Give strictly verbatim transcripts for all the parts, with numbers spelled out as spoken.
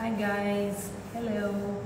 Hi guys, hello.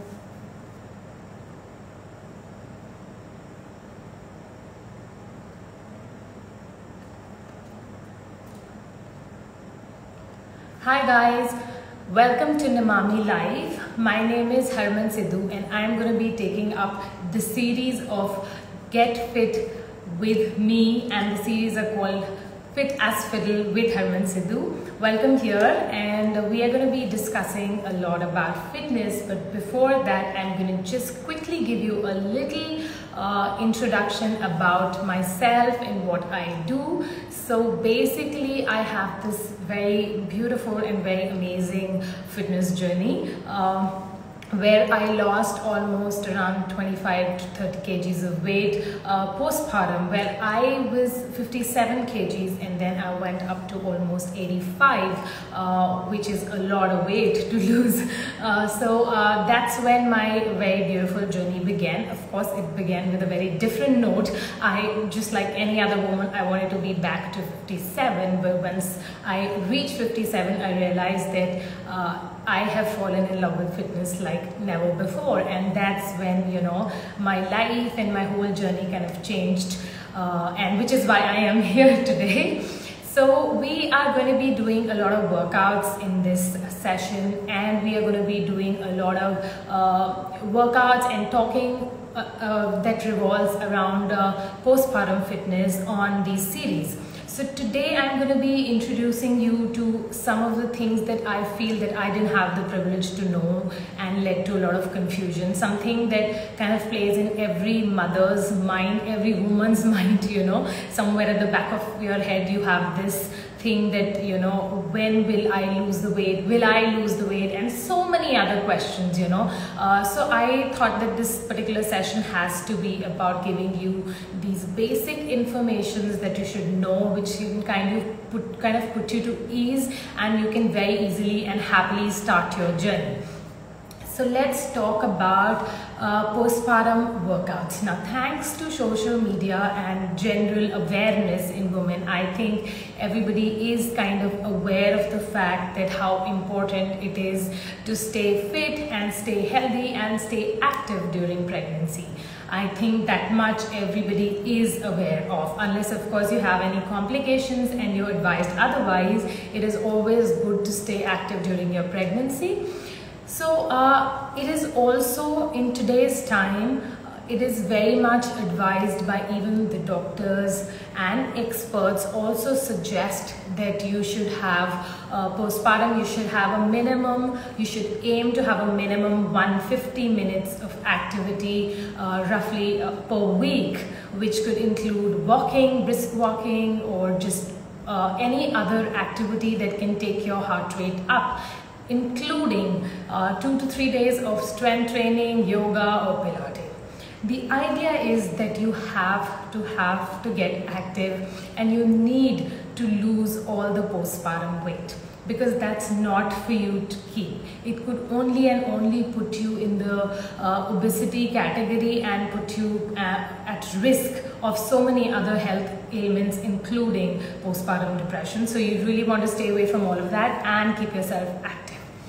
Hi guys, welcome to Namami Live. My name is Harman Sidhu and I'm going to be taking up the series of Get Fit with me, and the series are called Fit as Fiddle with Harman Sidhu. Welcome here, and we are going to be discussing a lot about fitness, but before that I'm going to just quickly give you a little uh, introduction about myself and what I do. So basically I have this very beautiful and very amazing fitness journey um, where I lost almost around twenty-five to thirty kgs of weight uh, postpartum, where I was fifty-seven kgs and then I went up to almost eighty-five, uh, which is a lot of weight to lose. Uh, so uh, that's when my very beautiful journey began. Of course, it began with a very different note. I, just like any other woman, I wanted to be back to fifty-seven, but once I reached fifty-seven, I realized that uh, I have fallen in love with fitness like never before, and that's when, you know, my life and my whole journey kind of changed, uh, and which is why I am here today. So we are going to be doing a lot of workouts in this session, and we are going to be doing a lot of uh, workouts and talking uh, uh, that revolves around uh, postpartum fitness on these series. So today I'm going to be introducing you to some of the things that I feel that I didn't have the privilege to know and led to a lot of confusion. Something that kind of plays in every mother's mind, every woman's mind, you know, somewhere at the back of your head you have this thing that, you know, when will I lose the weight, will I lose the weight, and so many other questions, you know. Uh, so I thought that this particular session has to be about giving you these basic informations that you should know, which you can kind of put kind of put you to ease, and you can very easily and happily start your journey. So let's talk about uh, postpartum workouts. Now, thanks to social media and general awareness in women, I think everybody is kind of aware of the fact that how important it is to stay fit and stay healthy and stay active during pregnancy. I think that much everybody is aware of, unless of course you have any complications and you're advised otherwise. It is always good to stay active during your pregnancy. So uh, it is also, in today's time, uh, it is very much advised by even the doctors, and experts also suggest that you should have uh, postpartum, you should have a minimum, you should aim to have a minimum one hundred fifty minutes of activity uh, roughly uh, per week, which could include walking, brisk walking, or just uh, any other activity that can take your heart rate up, including uh, two to three days of strength training, yoga or Pilates. The idea is that you have to have to get active, and you need to lose all the postpartum weight, because that's not for you to keep. It could only and only put you in the uh, obesity category and put you uh, at risk of so many other health ailments, including postpartum depression. So you really want to stay away from all of that and keep yourself active.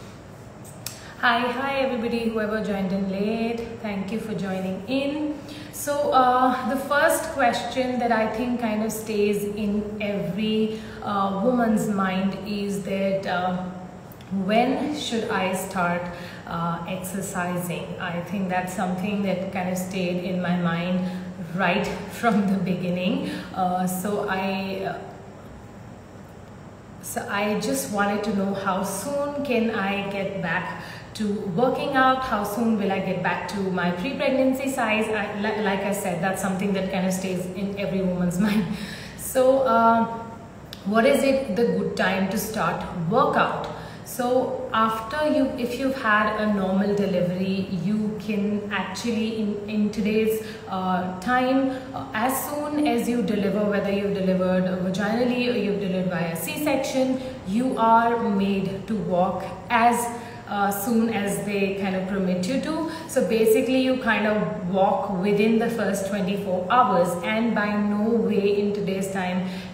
Hi, hi everybody, whoever joined in late, thank you for joining in. So uh, the first question that I think kind of stays in every uh, woman's mind is that uh, when should I start uh, exercising? I think that's something that kind of stayed in my mind right from the beginning. Uh, so I uh, so I just wanted to know, how soon can I get back to working out? How soon will I get back to my pre-pregnancy size? I, li like I said, that's something that kind of stays in every woman's mind. So uh, what is it the good time to start workout? So after you, if you've had a normal delivery, you can actually in, in today's uh, time, uh, as soon as you deliver, whether you've delivered vaginally or you've delivered via C-section, you are made to walk as Uh, soon as they kind of permit you to. So basically you kind of walk within the first twenty-four hours, and by no way in today's time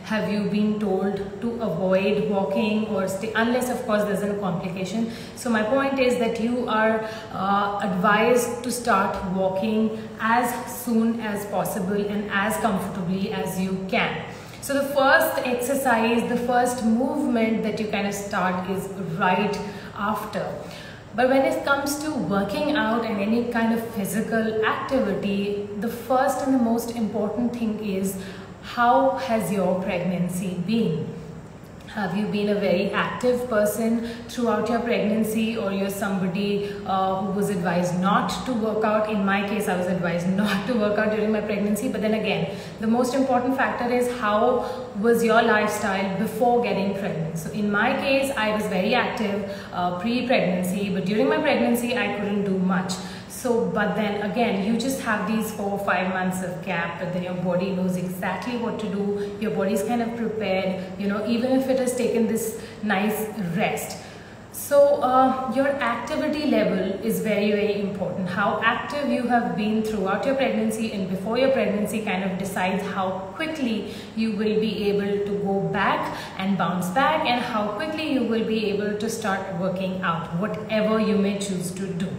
have you been told to avoid walking or stay, unless of course there's a complication. So my point is that you are uh, advised to start walking as soon as possible and as comfortably as you can. So the first exercise, the first movement that you kind of start is right after. But when it comes to working out and any kind of physical activity, the first and the most important thing is, how has your pregnancy been? Have you been a very active person throughout your pregnancy, or you're somebody uh, who was advised not to work out? In my case, I was advised not to work out during my pregnancy. But then again, the most important factor is, how was your lifestyle before getting pregnant? So in my case, I was very active uh, pre-pregnancy, but during my pregnancy, I couldn't do much. So, but then again, you just have these four or five months of gap, but then your body knows exactly what to do. Your body's kind of prepared, you know, even if it has taken this nice rest. So uh, your activity level is very, very important. How active you have been throughout your pregnancy and before your pregnancy kind of decides how quickly you will be able to go back and bounce back, and how quickly you will be able to start working out, whatever you may choose to do.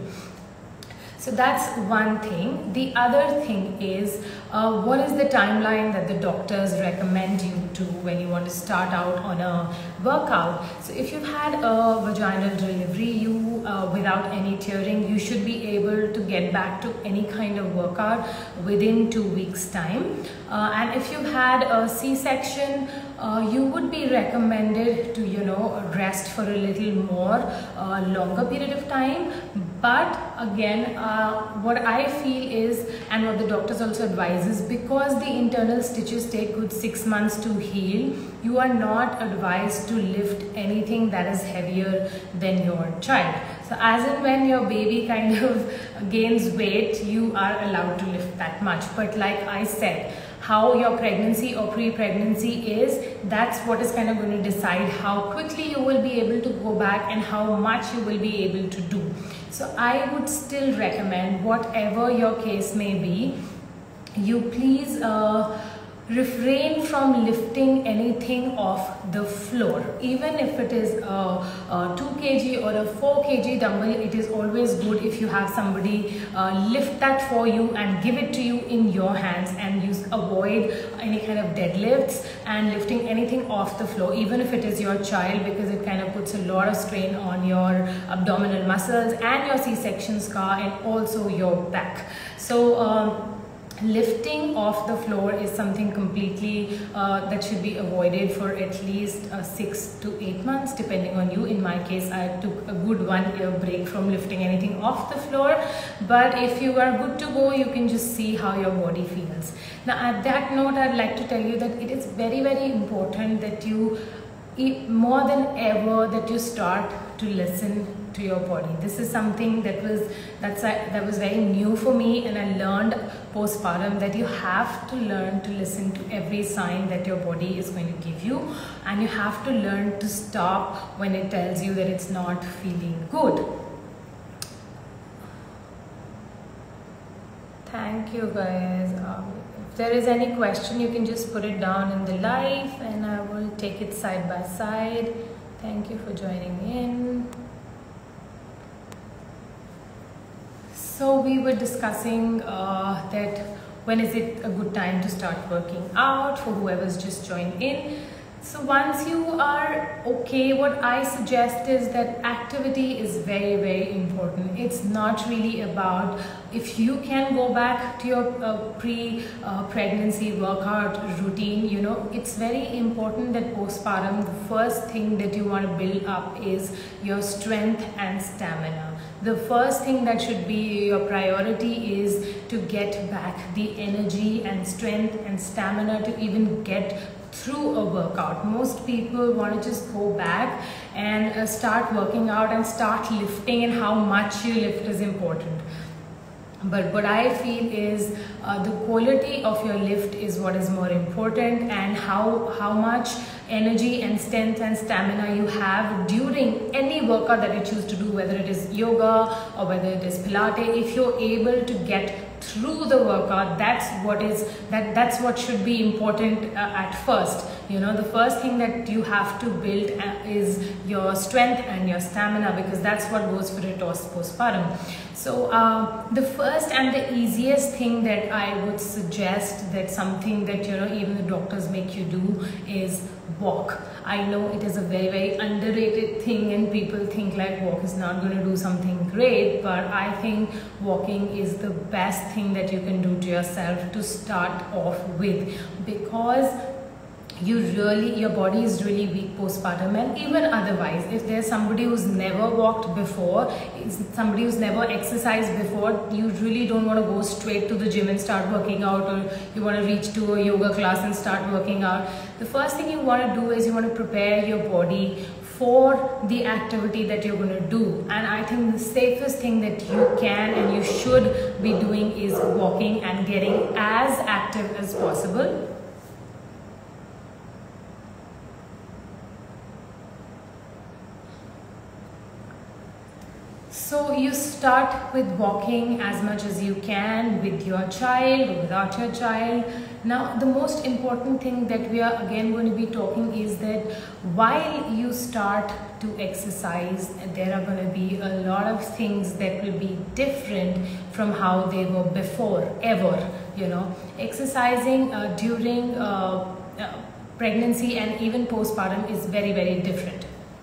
So that's one thing. The other thing is, uh, what is the timeline that the doctors recommend you to when you want to start out on a workout? So if you've had a vaginal delivery, you uh, without any tearing, you should be able to get back to any kind of workout within two weeks time. Uh, and if you've had a C-section, uh, you would be recommended to, you know, rest for a little more uh, longer period of time. But again, uh, what I feel is, and what the doctors also advises, because the internal stitches take good six months to heal, you are not advised to lift anything that is heavier than your child. So as and when your baby kind of gains weight, you are allowed to lift that much. But like I said, how your pregnancy or pre-pregnancy is, that's what is kind of going to decide how quickly you will be able to go back and how much you will be able to do. So I would still recommend, whatever your case may be, you please uh, refrain from lifting anything off the floor. Even if it is a, a two kilogram or a four kilogram dumbbell, it is always good if you have somebody uh, lift that for you and give it to you in your hands, and you avoid any kind of deadlifts and lifting anything off the floor, even if it is your child, because it kind of puts a lot of strain on your abdominal muscles and your C-section scar and also your back. So um, lifting off the floor is something completely uh, that should be avoided for at least uh, six to eight months, depending on you. In my case, I took a good one year break from lifting anything off the floor. But if you are good to go, you can just see how your body feels. Now, at that note, I'd like to tell you that it is very, very important that you, more than ever, that you start to listen to your body. This is something that was that's a, that was very new for me, and I learned postpartum that you have to learn to listen to every sign that your body is going to give you, and you have to learn to stop when it tells you that it's not feeling good. Thank you, guys. Um, if there is any question, you can just put it down in the live and I will take it side by side. Thank you for joining in. So we were discussing uh, that when is it a good time to start working out for whoever's just joined in. So once you are okay, what I suggest is that activity is very, very important. It's not really about if you can go back to your uh, pre-pregnancy uh, workout routine. You know, it's very important that postpartum, the first thing that you want to build up is your strength and stamina. The first thing that should be your priority is to get back the energy and strength and stamina to even get through a workout. Most people want to just go back and uh, start working out and start lifting, and how much you lift is important. But what I feel is uh, the quality of your lift is what is more important, and how, how much energy and strength and stamina you have during any workout that you choose to do, whether it is yoga or whether it is Pilates. If you're able to get through the workout, that's what is that that's what should be important uh, at first. You know, the first thing that you have to build is your strength and your stamina, because that's what goes for it postpartum. So uh, the first and the easiest thing that I would suggest, that something that, you know, even the doctors make you do, is walk. I know it is a very very underrated thing and people think like walk is not going to do something great, but I think walking is the best thing that you can do to yourself to start off with, because you really, your body is really weak postpartum. And even otherwise, if there's somebody who's never walked before, somebody who's never exercised before, you really don't want to go straight to the gym and start working out, or you want to reach to a yoga class and start working out. The first thing you want to do is you want to prepare your body for the activity that you're going to do. And I think the safest thing that you can and you should be doing is walking and getting as active as possible. So you start with walking as much as you can with your child or without your child. Now the most important thing that we are again going to be talking is that while you start to exercise, there are going to be a lot of things that will be different from how they were before, ever. You know, exercising uh, during uh, uh, pregnancy and even postpartum is very very different.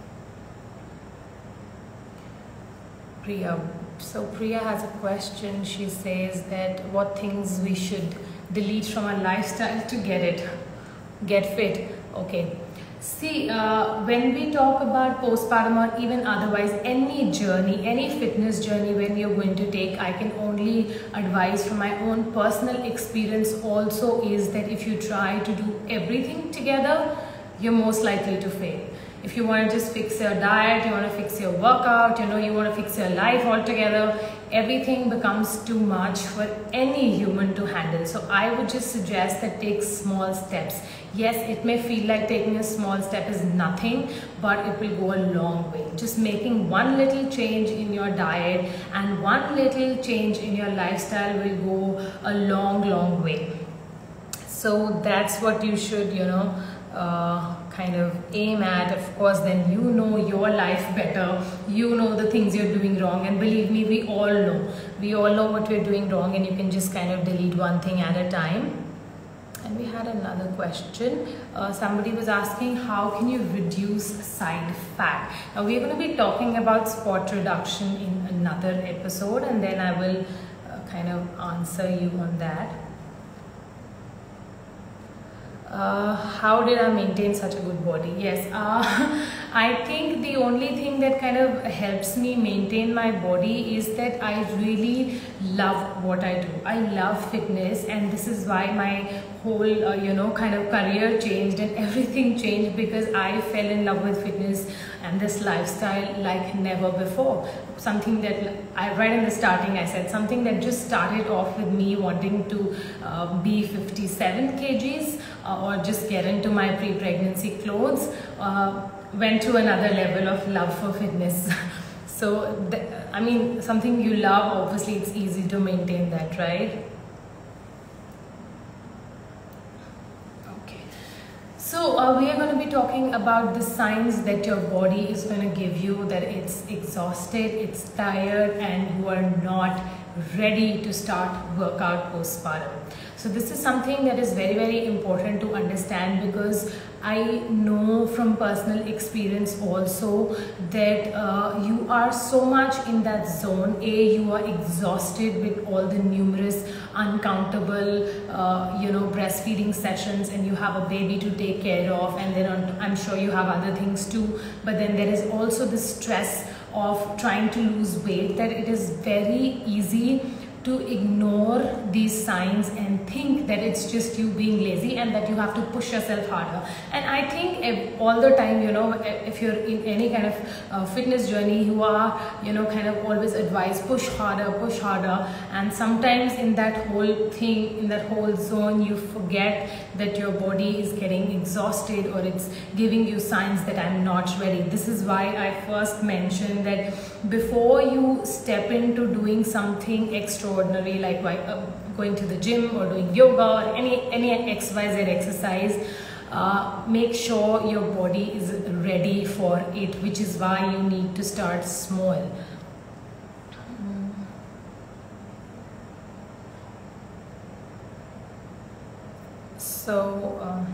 Priya. So Priya has a question. She says that what things we should delete from our lifestyle to get it, get fit. Okay. See, uh, when we talk about postpartum or even otherwise, any journey, any fitness journey when you're going to take, I can only advise from my own personal experience also is that if you try to do everything together, you're most likely to fail. If you want to just fix your diet, you want to fix your workout, you know, you want to fix your life altogether, everything becomes too much for any human to handle. So I would just suggest that take small steps. Yes, it may feel like taking a small step is nothing, but it will go a long way. Just making one little change in your diet and one little change in your lifestyle will go a long, long way. So that's what you should, you know, uh, kind of aim at. Of course, then you know your life better, you know the things you're doing wrong, and believe me, we all know we all know what we're doing wrong, and you can just kind of delete one thing at a time. And we had another question. Uh, somebody was asking, how can you reduce side fat? Now we're going to be talking about spot reduction in another episode, and then I will uh, kind of answer you on that. Uh, how did I maintain such a good body? Yes, uh, I think the only thing that kind of helps me maintain my body is that I really love what I do. I love fitness, and this is why my whole uh, you know kind of career changed and everything changed, because I fell in love with fitness and this lifestyle like never before. Something that I right in the starting I said, something that just started off with me wanting to uh, be fifty-seven kilograms uh, or just get into my pre-pregnancy clothes, uh, went to another level of love for fitness. So I mean, something you love, obviously it's easy to maintain that, right? So uh, we are going to be talking about the signs that your body is going to give you, that it's exhausted, it's tired, and you are not ready to start workout postpartum. So this is something that is very very important to understand, because I know from personal experience also that uh, you are so much in that zone. A, you are exhausted with all the numerous uncountable uh, you know breastfeeding sessions, and you have a baby to take care of, and then on, I'm sure you have other things too, but then there is also the stress of trying to lose weight, that it is very easy to ignore these signs and think that it's just you being lazy and that you have to push yourself harder. And I think if, all the time, you know, if you're in any kind of uh, fitness journey, you are, you know, kind of always advised push harder, push harder. And sometimes in that whole thing, in that whole zone, you forget that your body is getting exhausted, or it's giving you signs that I'm not ready. This is why I first mentioned that before you step into doing something extraordinary, extraordinary, like uh, going to the gym or doing yoga or any any X Y Z exercise, uh, make sure your body is ready for it, which is why you need to start small. So uh,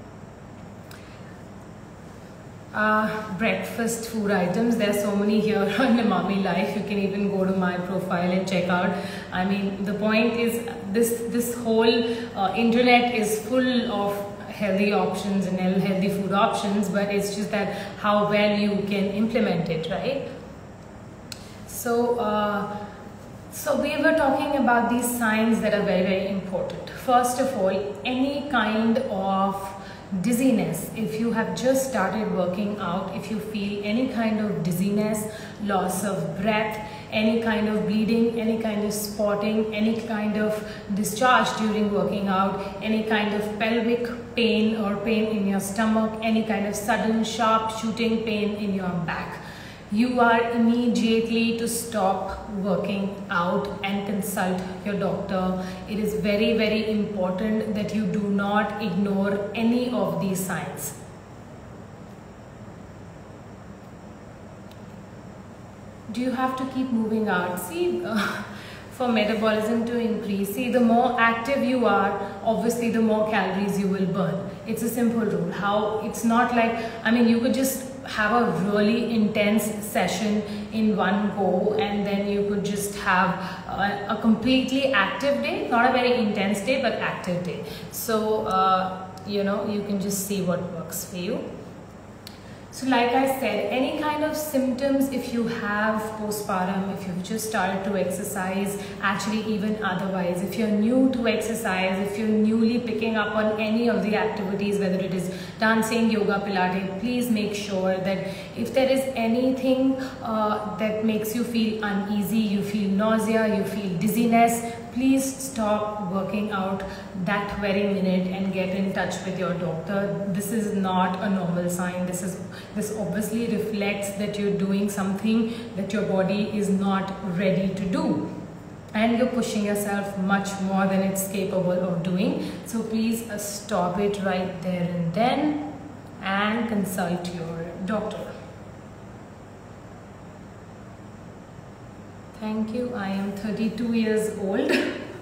uh, breakfast food items, there are so many here on Nimami Life. You can even go to my profile and check out. I mean, the point is this this whole uh, internet is full of healthy options and healthy food options, but it's just that how well you can implement it, right? So uh, so we were talking about these signs that are very very important. First of all, any kind of dizziness, if you have just started working out, if you feel any kind of dizziness, loss of breath, any kind of bleeding, any kind of spotting, any kind of discharge during working out, any kind of pelvic pain or pain in your stomach, any kind of sudden sharp shooting pain in your back, you are immediately to stop working out and consult your doctor. It is very very important that you do not ignore any of these signs. Do you have to keep moving out? See, uh, for metabolism to increase, see, the more active you are, obviously the more calories you will burn. It's a simple rule. How it's not like, I mean, you could just have a really intense session in one go and then you could just have a, a completely active day, not a very intense day but active day. So uh, you know, you can just see what works for you. So like I said, any kind of symptoms if you have postpartum, if you've just started to exercise, actually even otherwise, if you're new to exercise, if you're newly picking up on any of the activities, whether it is dancing, yoga, Pilates, please make sure that if there is anything uh, that makes you feel uneasy, you feel nausea, you feel dizziness, please stop working out that very minute and get in touch with your doctor. This is not a normal sign. This is this obviously reflects that you're doing something that your body is not ready to do, and you're pushing yourself much more than it's capable of doing. So please uh, stop it right there and then and consult your doctor. Thank you. I am thirty-two years old.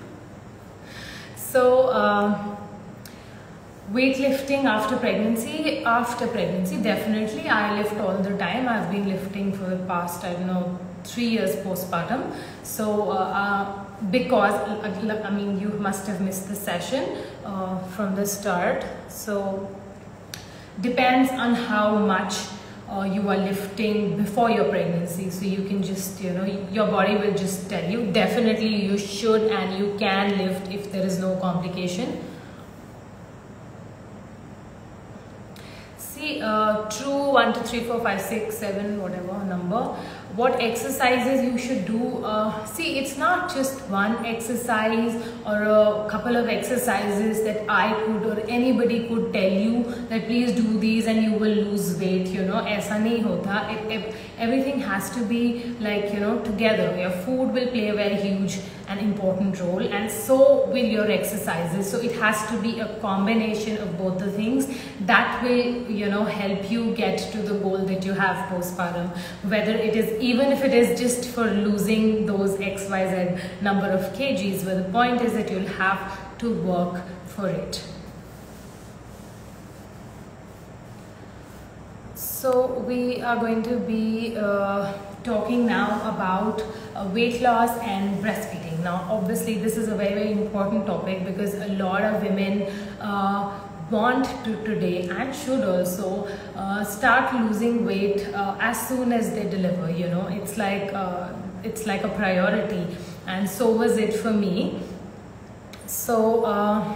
So uh, weightlifting after pregnancy, after pregnancy, definitely I lift all the time. I've been lifting for the past, I don't know, three years postpartum. So uh, uh, because, uh, I mean, you must have missed the session uh, from the start. So depends on how much Uh, you are lifting before your pregnancy, so you can just, you know, your body will just tell you. Definitely you should and you can lift if there is no complication. See, uh, true one, two, three, four, five, six, seven, whatever number, what exercises you should do. Uh, see, it's not just one exercise or a couple of exercises that I could or anybody could tell you that please do these and you will lose weight, you know. Aisa nahi hota. It, it, everything has to be like, you know, together. Your food will play a very huge and important role, and so will your exercises. So it has to be a combination of both the things that will, you know, help you get to the goal that you have postpartum, whether it is, even if it is just for losing those X Y Z number of kgs, but the point is that you'll have to work for it. So we are going to be uh, talking now about uh, weight loss and breastfeeding. Now obviously this is a very very important topic because a lot of women uh, want to today and should also uh, start losing weight uh, as soon as they deliver. You know, it's like uh, it's like a priority, and so was it for me. So uh,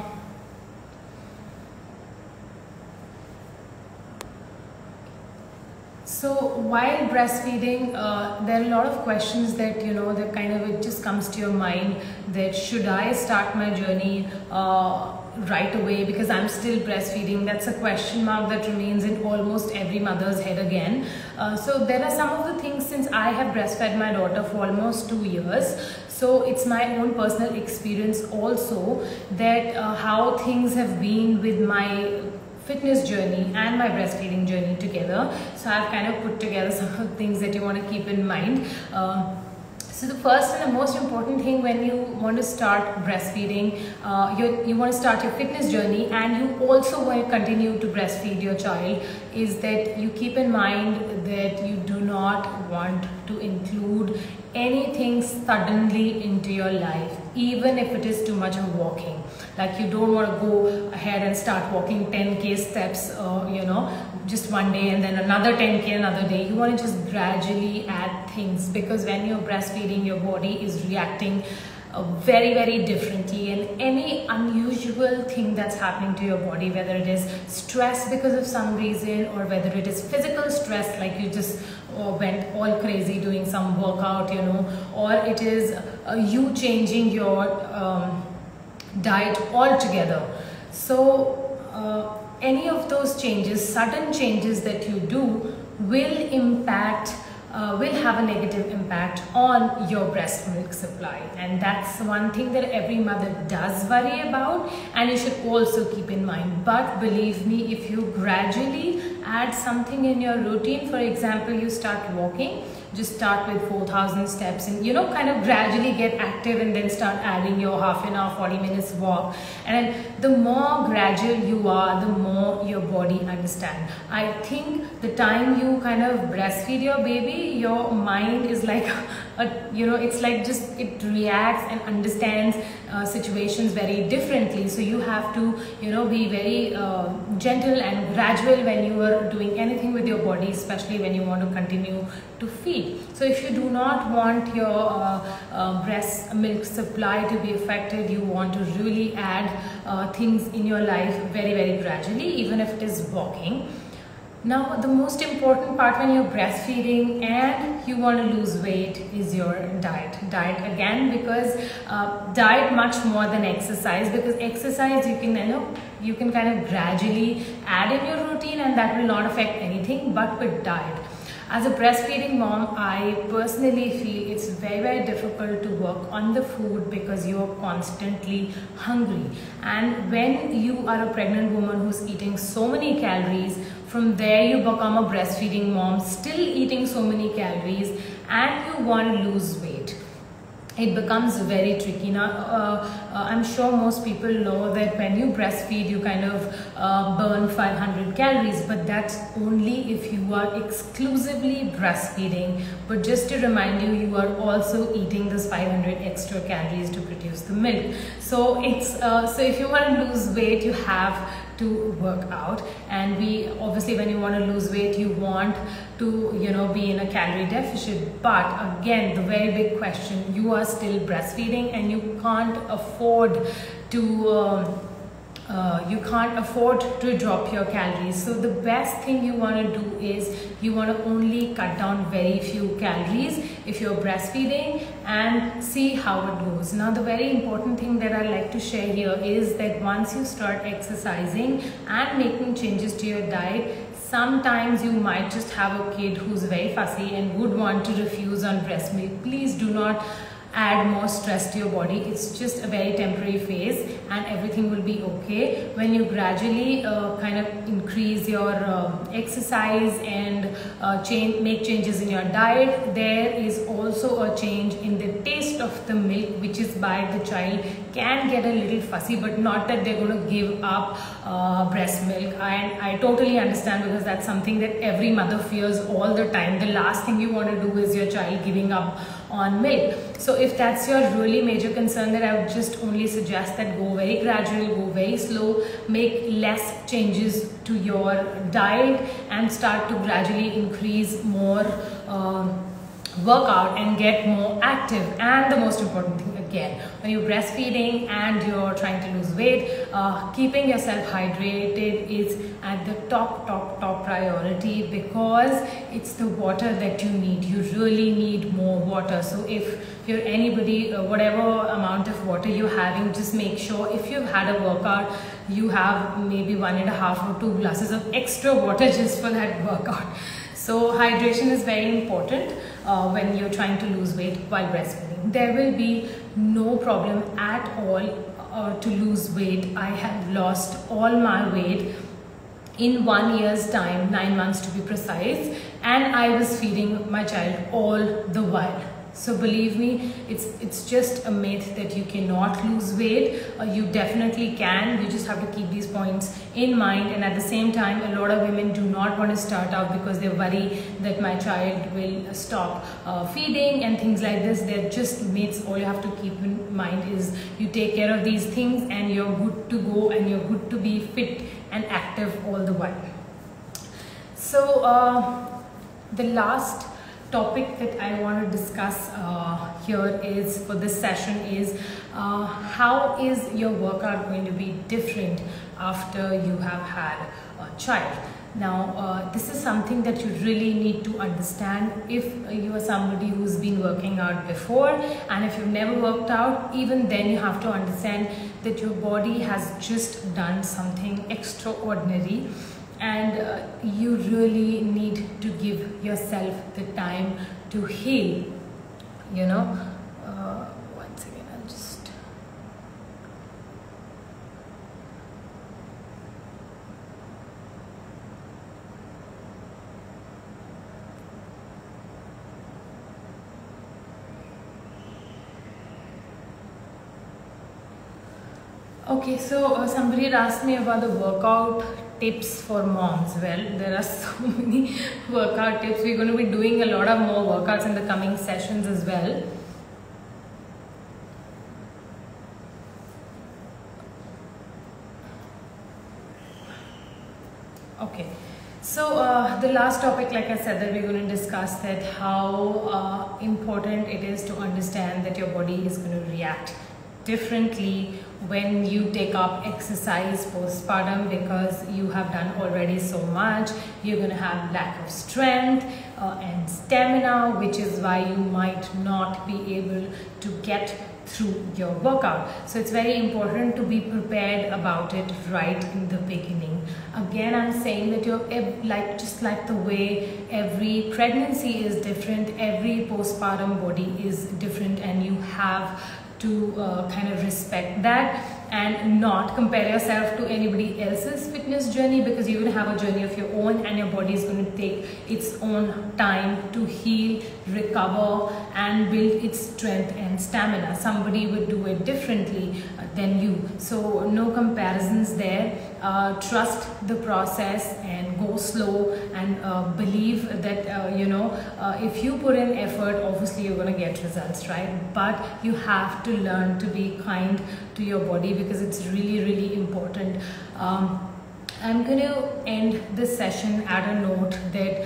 So while breastfeeding, uh, there are a lot of questions that, you know, that kind of, it just comes to your mind that should I start my journey uh, right away because I'm still breastfeeding. That's a question mark that remains in almost every mother's head again. Uh, so there are some of the things, since I have breastfed my daughter for almost two years. So it's my own personal experience also that uh, how things have been with my fitness journey and my breastfeeding journey together. So I've kind of put together some of the things that you want to keep in mind. Uh, So the first and the most important thing when you want to start breastfeeding, uh, you, you want to start your fitness journey and you also want to continue to breastfeed your child, is that you keep in mind that you do not want to include anything suddenly into your life, even if it is too much of walking. Like you don't want to go ahead and start walking ten K steps, uh, you know, just one day and then another ten K another day. You want to just gradually add things, because when you're breastfeeding, your body is reacting uh, very, very differently, and any unusual thing that's happening to your body, whether it is stress because of some reason or whether it is physical stress, like you just uh, went all crazy doing some workout, you know, or it is uh, you changing your um, diet altogether. So uh, any of those changes, sudden changes that you do, will impact Uh, will have a negative impact on your breast milk supply, and that's one thing that every mother does worry about, and you should also keep in mind. But believe me, if you gradually add something in your routine, for example, you start walking, just start with four thousand steps and, you know, kind of gradually get active and then start adding your half an hour, forty minutes walk. And the more gradual you are, the more your body understand. I think the time you kind of breastfeed your baby, your mind is like, a, you know, it's like just, it reacts and understands uh, situations very differently. So you have to, you know, be very uh, gentle and gradual when you are doing anything with your body, especially when you want to continue to feed. So if you do not want your uh, uh, breast milk supply to be affected, you want to really add uh, things in your life very, very gradually, even if it is walking. Now, the most important part when you're breastfeeding and you want to lose weight is your diet. Diet again, because uh, diet much more than exercise, because exercise you can, you know, you can kind of gradually add in your routine and that will not affect anything. But with diet, as a breastfeeding mom, I personally feel it's very, very difficult to work on the food because you are constantly hungry. And when you are a pregnant woman who's eating so many calories, from there you become a breastfeeding mom, still eating so many calories, and you want to lose weight. It becomes very tricky. Now, uh, uh, I'm sure most people know that when you breastfeed, you kind of uh, burn five hundred calories, but that's only if you are exclusively breastfeeding. But just to remind you, you are also eating this five hundred extra calories to produce the milk. So it's uh, so if you want to lose weight, you have to work out. And we obviously, when you want to lose weight, you want to, you know, be in a calorie deficit. But again, the very big question, you are still breastfeeding and you can't afford to um, uh, you can't afford to drop your calories. So the best thing you want to do is you want to only cut down very few calories if you're breastfeeding and see how it goes. Now, the very important thing that I like to share here is that once you start exercising and making changes to your diet, sometimes you might just have a kid who's very fussy and would want to refuse on breast milk. Please do not add more stress to your body. It's just a very temporary phase and everything will be okay. When you gradually uh, kind of increase your uh, exercise and uh, change, make changes in your diet, there is also a change in the taste of the milk, which is by the child can get a little fussy, but not that they're going to give up uh, breast milk. And I totally understand, because that's something that every mother fears all the time. The last thing you want to do is your child giving up on milk. So if that's your really major concern, then I would just only suggest that go very gradual, go very slow, make less changes to your diet and start to gradually increase more um, workout and get more active. And the most important thing again. When you're breastfeeding and you're trying to lose weight, uh, keeping yourself hydrated is at the top, top, top priority, because it's the water that you need. You really need more water. So if you're anybody, uh, whatever amount of water you're having, just make sure if you've had a workout, you have maybe one and a half or two glasses of extra water just for that workout. So hydration is very important uh, when you're trying to lose weight while breastfeeding. There will be no problem at all uh, to lose weight. I have lost all my weight in one year's time, nine months to be precise, and I was feeding my child all the while. So believe me, it's it's just a myth that you cannot lose weight. Uh, you definitely can. You just have to keep these points in mind. And at the same time, a lot of women do not want to start out because they worry that my child will stop uh, feeding and things like this. They're just myths. All you have to keep in mind is you take care of these things and you're good to go, and you're good to be fit and active all the while. So uh, the last topic that I want to discuss uh, here is for this session is uh, how is your workout going to be different after you have had a child. Now uh, this is something that you really need to understand if you are somebody who's been working out before, and if you've never worked out, even then you have to understand that your body has just done something extraordinary. And uh, you really need to give yourself the time to heal, you know. Uh, once again, I'll just... Okay, so uh, somebody had asked me about the workout tips for moms. Well, there are so many workout tips. We're going to be doing a lot of more workouts in the coming sessions as well. Okay, so uh, the last topic, like I said, that we're going to discuss that how uh, important it is to understand that your body is going to react differently when you take up exercise postpartum, because you have done already so much. You're going to have lack of strength uh, and stamina, which is why you might not be able to get through your workout. So it's very important to be prepared about it right in the beginning. Again, I'm saying that you're like just like the way every pregnancy is different, every postpartum body is different, and you have to uh, kind of respect that and not compare yourself to anybody else's fitness journey, because you're going to have a journey of your own, and your body is going to take its own time to heal, recover, and build its strength and stamina. Somebody would do it differently uh, than you. So no comparisons there. Uh, trust the process and go slow, and uh, believe that uh, you know uh, if you put in effort, obviously you're going to get results, right? But you have to learn to be kind to your body, because it's really really important. um, I'm going to end this session at a note that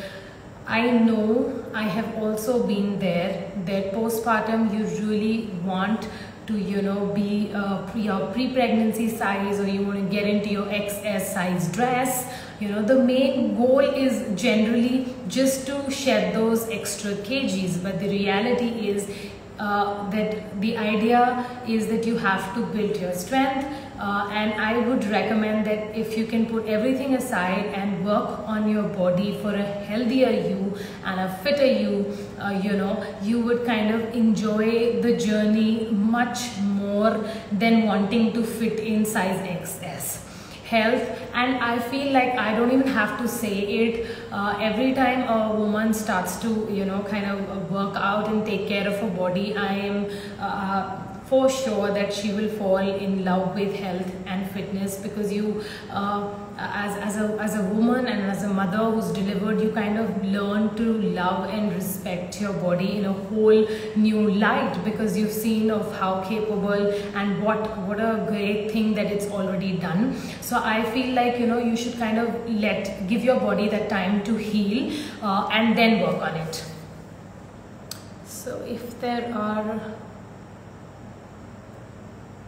I know I have also been there, that postpartum you really want to, you know, be uh, pre, your pre-pregnancy size, or you want to get into your X S size dress. You know, the main goal is generally just to shed those extra kgs, but the reality is uh, that the idea is that you have to build your strength. Uh, and I would recommend that if you can put everything aside and work on your body for a healthier you and a fitter you, uh, you know, you would kind of enjoy the journey much more than wanting to fit in size X S. Health, and I feel like I don't even have to say it. Uh, every time a woman starts to, you know, kind of work out and take care of her body, I am uh, for sure that she will fall in love with health and fitness, because you uh, as, as, a, as a woman and as a mother who's delivered, you kind of learn to love and respect your body in a whole new light, because you've seen of how capable and what what a great thing that it's already done. So I feel like, you know, you should kind of let give your body that time to heal uh, and then work on it. So if there are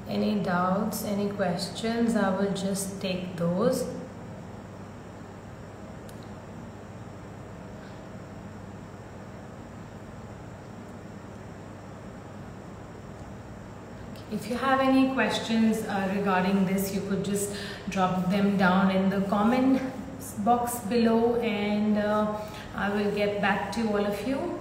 any doubts, any questions, I will just take those. If you have any questions uh, regarding this, you could just drop them down in the comment box below, and uh, I will get back to all of you.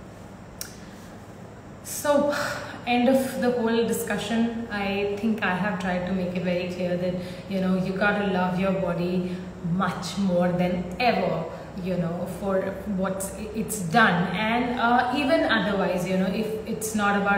So, end of the whole discussion. I think I have tried to make it very clear that, you know, you gotta love your body much more than ever, you know, for what it's done, and uh, even otherwise, you know, if it's not about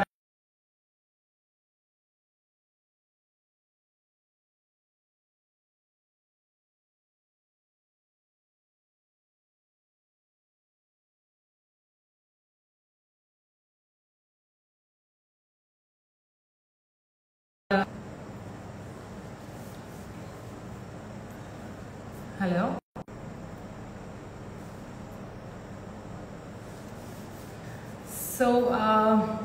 hello. So, uh,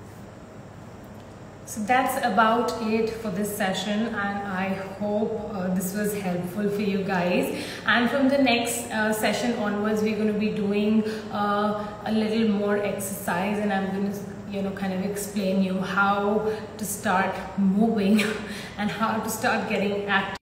so that's about it for this session, and I hope uh, this was helpful for you guys. And from the next uh, session onwards, we're going to be doing uh, a little more exercise, and I'm going to, you know, kind of explain you how to start moving and how to start getting active.